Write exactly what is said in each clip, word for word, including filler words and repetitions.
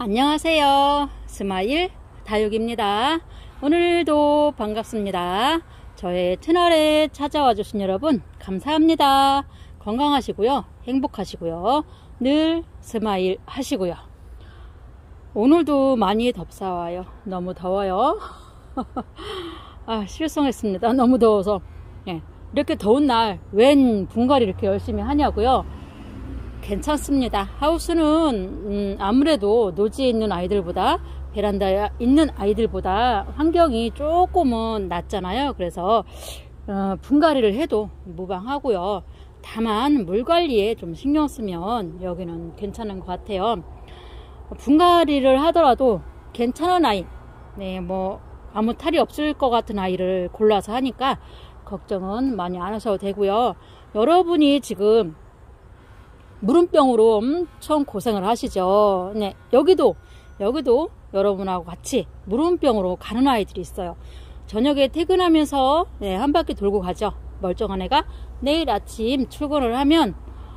안녕하세요. 스마일 다육입니다. 오늘도 반갑습니다. 저의 채널에 찾아와 주신 여러분 감사합니다. 건강하시고요. 행복하시고요. 늘 스마일 하시고요. 오늘도 많이 덥사와요. 너무 더워요. 아, 실성했습니다. 너무 더워서. 네, 이렇게 더운 날 웬 분갈이 이렇게 열심히 하냐고요? 괜찮습니다. 하우스는 음, 아무래도 노지에 있는 아이들보다 베란다에 있는 아이들보다 환경이 조금은 낫잖아요. 그래서 어, 분갈이를 해도 무방하고요. 다만 물 관리에 좀 신경 쓰면 여기는 괜찮은 것 같아요. 분갈이를 하더라도 괜찮은 아이, 네, 뭐 아무 탈이 없을 것 같은 아이를 골라서 하니까 걱정은 많이 안 하셔도 되고요. 여러분이 지금 물음병으로 엄청 고생을 하시죠. 네, 여기도 여기도 여러분하고 같이 물음병으로 가는 아이들이 있어요. 저녁에 퇴근하면서 네, 한 바퀴 돌고 가죠. 멀쩡한 애가 내일 아침 출근을 하면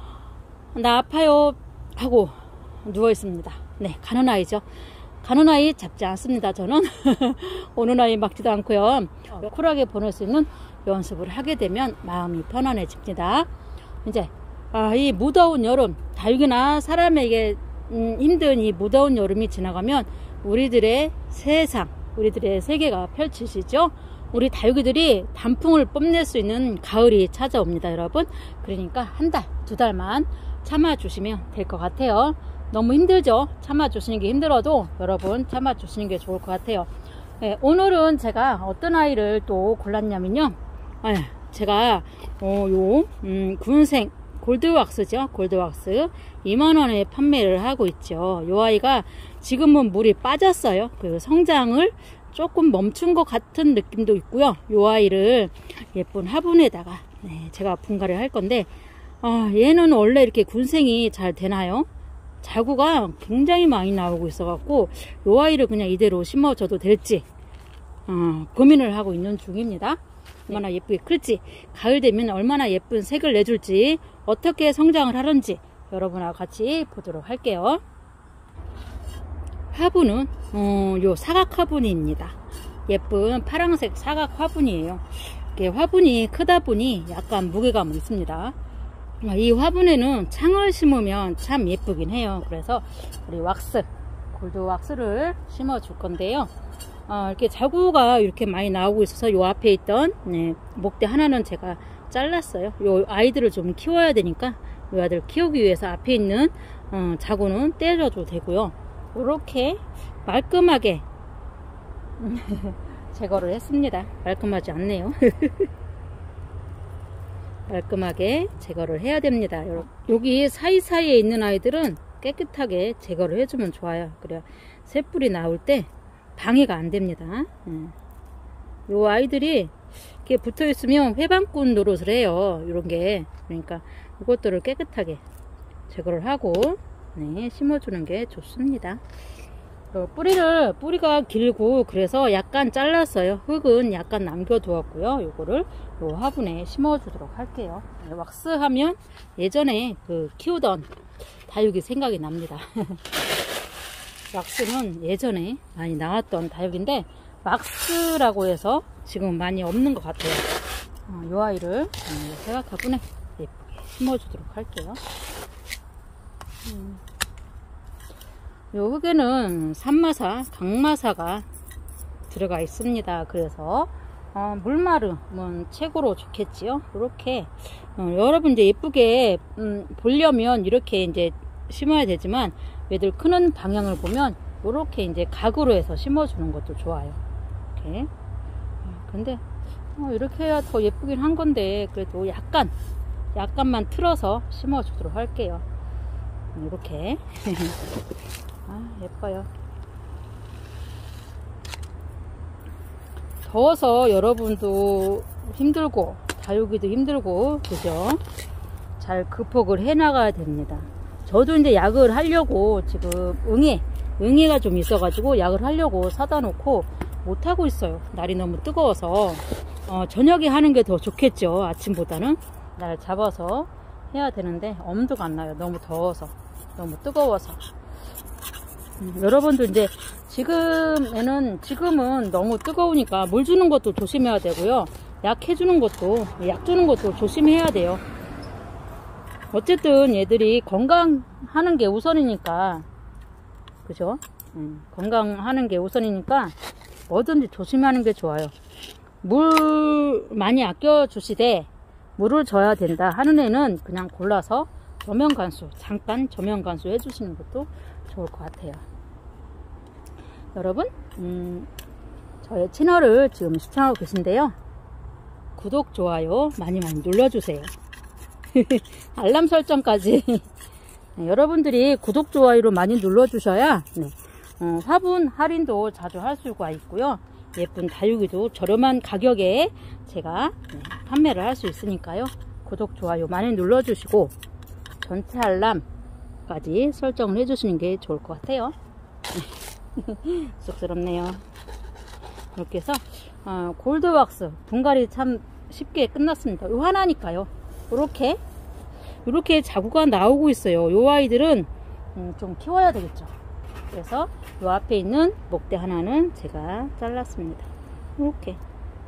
나 아파요 하고 누워 있습니다. 네, 가는 아이죠. 가는 아이 잡지 않습니다. 저는 오는 아이 막지도 않고요. 쿨하게 보낼 수 있는 연습을 하게 되면 마음이 편안해집니다. 이제 아, 이 무더운 여름, 다육이나 사람에게 음, 힘든 이 무더운 여름이 지나가면 우리들의 세상, 우리들의 세계가 펼치시죠. 우리 다육이들이 단풍을 뽐낼 수 있는 가을이 찾아옵니다, 여러분. 그러니까 한 달, 두 달만 참아주시면 될 것 같아요. 너무 힘들죠? 참아주시는 게 힘들어도 여러분 참아주시는 게 좋을 것 같아요. 네, 오늘은 제가 어떤 아이를 또 골랐냐면요. 아, 제가 어, 요 음, 군생 골드왁스죠. 골드왁스 이만 원에 판매를 하고 있죠. 이 아이가 지금은 물이 빠졌어요. 그 성장을 조금 멈춘 것 같은 느낌도 있고요. 이 아이를 예쁜 화분에다가 네, 제가 분갈이 할 건데 아, 얘는 원래 이렇게 군생이 잘 되나요? 자구가 굉장히 많이 나오고 있어 갖고 이 아이를 그냥 이대로 심어줘도 될지 어, 고민을 하고 있는 중입니다. 얼마나 예쁘게 클지, 가을 되면 얼마나 예쁜 색을 내줄지, 어떻게 성장을 하는지 여러분하고 같이 보도록 할게요. 화분은 어, 요 사각 화분입니다. 예쁜 파란색 사각 화분이에요. 이게 화분이 크다 보니 약간 무게감이 있습니다. 이 화분에는 창을 심으면 참 예쁘긴 해요. 그래서 우리 왁스, 골드 왁스를 심어 줄 건데요. 어, 이렇게 자구가 이렇게 많이 나오고 있어서 요 앞에 있던 네, 목대 하나는 제가 잘랐어요. 요 아이들을 좀 키워야 되니까 요 아이들 키우기 위해서 앞에 있는 어, 자구는 떼줘도 되고요. 이렇게 말끔하게 제거를 했습니다. 말끔하지 않네요. 말끔하게 제거를 해야 됩니다. 여기 사이사이에 있는 아이들은 깨끗하게 제거를 해주면 좋아요. 그래야 새뿌리 나올 때 방해가 안 됩니다. 요 아이들이 이렇게 붙어 있으면 회방꾼 노릇을 해요. 이런 게. 그러니까 이것들을 깨끗하게 제거를 하고 네, 심어주는 게 좋습니다. 어, 뿌리를 뿌리가 길고 그래서 약간 잘랐어요. 흙은 약간 남겨두었고요. 요거를 요 화분에 심어주도록 할게요. 네, 왁스 하면 예전에 그 키우던 다육이 생각이 납니다. 왁스는 예전에 많이 나왔던 다육인데 왁스라고 해서 지금 많이 없는 것 같아요. 어, 이 아이를 사각 화분에 예쁘게 심어주도록 할게요. 음. 이 흙에는 산마사, 강마사가 들어가 있습니다. 그래서 어, 물마름은 최고로 좋겠지요. 이렇게 어, 여러분 이제 예쁘게 음, 보려면 이렇게 이제 심어야 되지만 얘들 크는 방향을 보면 이렇게 이제 각으로 해서 심어주는 것도 좋아요. 이렇게. 근데 어, 이렇게 해야 더 예쁘긴 한 건데 그래도 약간 약간만 틀어서 심어주도록 할게요. 이렇게. 아, 예뻐요. 더워서 여러분도 힘들고 다육이도 힘들고 그죠? 잘 극복을 해 나가야 됩니다. 저도 이제 약을 하려고 지금 응애 응애가 좀 있어 가지고 약을 하려고 사다 놓고 못하고 있어요. 날이 너무 뜨거워서 어, 저녁에 하는 게 더 좋겠죠. 아침보다는 날 잡아서 해야 되는데 엄두가 안 나요. 너무 더워서 너무 뜨거워서 음, 여러분들 이제 지금에는 지금은 너무 뜨거우니까 물 주는 것도 조심해야 되고요. 약 해주는 것도 약 주는 것도 조심해야 돼요. 어쨌든 얘들이 건강하는 게 우선이니까, 그죠? 음, 건강하는 게 우선이니까 뭐든지 조심하는 게 좋아요. 물 많이 아껴 주시되 물을 줘야 된다 하는 애는 그냥 골라서 저면 간수, 잠깐 저면 간수 해주시는 것도 좋을 것 같아요. 여러분, 음, 저의 채널을 지금 시청하고 계신데요. 구독, 좋아요 많이 많이 눌러주세요. 알람 설정까지. 네, 여러분들이 구독, 좋아요로 많이 눌러주셔야 네, 어, 화분 할인도 자주 할 수가 있고요. 예쁜 다육이도 저렴한 가격에 제가 네, 판매를 할 수 있으니까요. 구독, 좋아요 많이 눌러주시고 전체 알람까지 설정을 해주시는 게 좋을 것 같아요. 쑥스럽네요. 이렇게 해서 어, 골드왁스 분갈이 참 쉽게 끝났습니다. 요 하나니까요. 이렇게 이렇게 자구가 나오고 있어요. 요 아이들은 음, 좀 키워야 되겠죠. 그래서 요 앞에 있는 목대 하나는 제가 잘랐습니다. 이렇게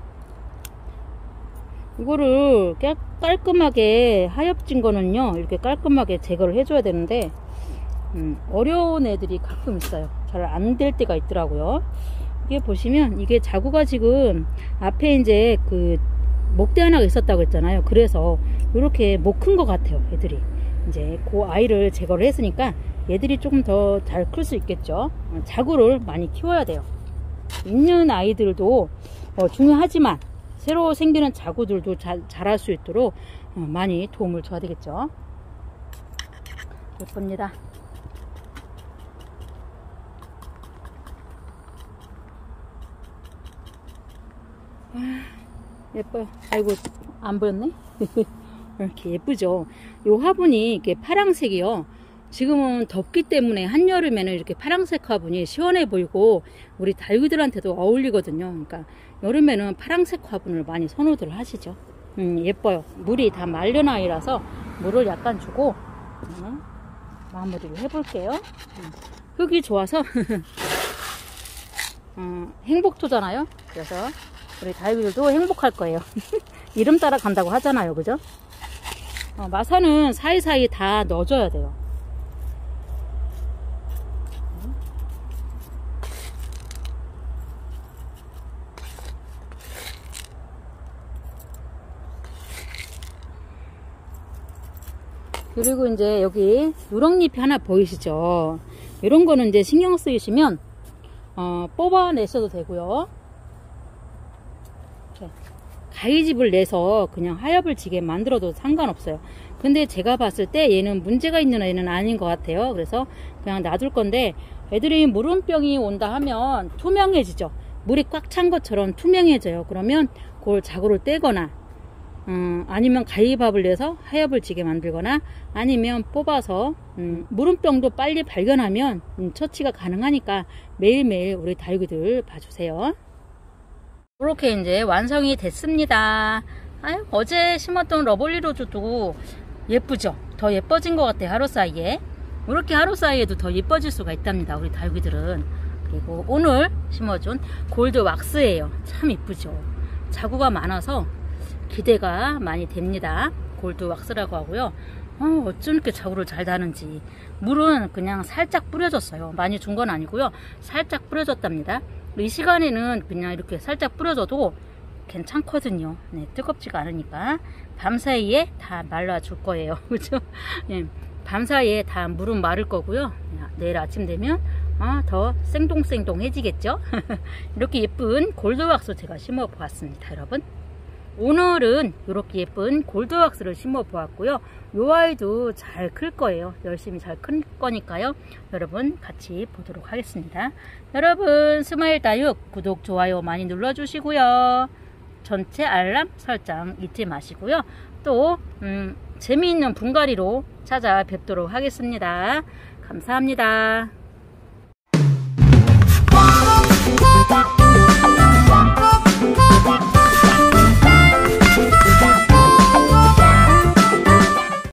이거를 깔끔하게 하엽진 거는요, 이렇게 깔끔하게 제거를 해줘야 되는데 음, 어려운 애들이 가끔 있어요. 잘 안 될 때가 있더라고요. 이게 보시면 이게 자구가 지금 앞에 이제 그 목대 하나가 있었다고 했잖아요. 그래서 이렇게 못 큰 것 같아요. 애들이 이제 그 아이를 제거를 했으니까 얘들이 조금 더 잘 클 수 있겠죠. 자구를 많이 키워야 돼요. 있는 아이들도 어, 중요하지만 새로 생기는 자구들도 잘 자랄 수 있도록 어, 많이 도움을 줘야 되겠죠. 예쁩니다. 아, 예뻐요. 아이고, 안 보였네? 이렇게 예쁘죠? 요 화분이 이렇게 파랑색이요. 지금은 덥기 때문에 한여름에는 이렇게 파랑색 화분이 시원해 보이고 우리 다육이들한테도 어울리거든요. 그러니까 여름에는 파랑색 화분을 많이 선호들 하시죠. 음, 예뻐요. 물이 다 말른 아이라서 물을 약간 주고 음, 마무리를 해볼게요. 음, 흙이 좋아서 음, 행복토잖아요. 그래서 우리 다육이들도 행복할 거예요. 이름 따라 간다고 하잖아요. 그죠? 어, 마사는 사이사이 다 넣어줘야 돼요. 그리고 이제 여기 누렁잎이 하나 보이시죠? 이런 거는 이제 신경 쓰이시면 어, 뽑아내셔도 되고요. 이렇게 가위집을 내서 그냥 하엽을 지게 만들어도 상관없어요. 근데 제가 봤을 때 얘는 문제가 있는 애는 아닌 것 같아요. 그래서 그냥 놔둘 건데, 애들이 물음병이 온다 하면 투명해지죠. 물이 꽉 찬 것처럼 투명해져요. 그러면 그걸 자구를 떼거나 음, 아니면 가위밥을 내서 하엽을 지게 만들거나 아니면 뽑아서 음, 물음병도 빨리 발견하면 음, 처치가 가능하니까 매일매일 우리 다육이들 봐주세요. 이렇게 이제 완성이 됐습니다. 아유, 어제 심었던 러블리 로즈도 예쁘죠? 더 예뻐진 것 같아요. 하루 사이에. 이렇게 하루 사이에도 더 예뻐질 수가 있답니다. 우리 다육이들은. 그리고 오늘 심어준 골드 왁스예요. 참 이쁘죠? 자구가 많아서 기대가 많이 됩니다. 골드 왁스라고 하고요. 어, 어쩜 이렇게 자구를 잘 다는지. 물은 그냥 살짝 뿌려줬어요. 많이 준 건 아니고요. 살짝 뿌려줬답니다. 이 시간에는 그냥 이렇게 살짝 뿌려줘도 괜찮거든요. 네, 뜨겁지가 않으니까. 밤사이에 다 말라줄 거예요. 그죠? 네, 밤사이에 다 물은 마를 거고요. 내일 아침 되면 아, 더 생동생동해지겠죠? 이렇게 예쁜 골드왁스 제가 심어 보았습니다. 여러분, 오늘은 이렇게 예쁜 골드왁스를 심어 보았고요. 요 아이도 잘 클 거예요. 열심히 잘 클 거니까요. 여러분 같이 보도록 하겠습니다. 여러분, 스마일 다육 구독, 좋아요 많이 눌러주시고요. 전체 알람 설정 잊지 마시고요. 또 음, 재미있는 분갈이로 찾아뵙도록 하겠습니다. 감사합니다.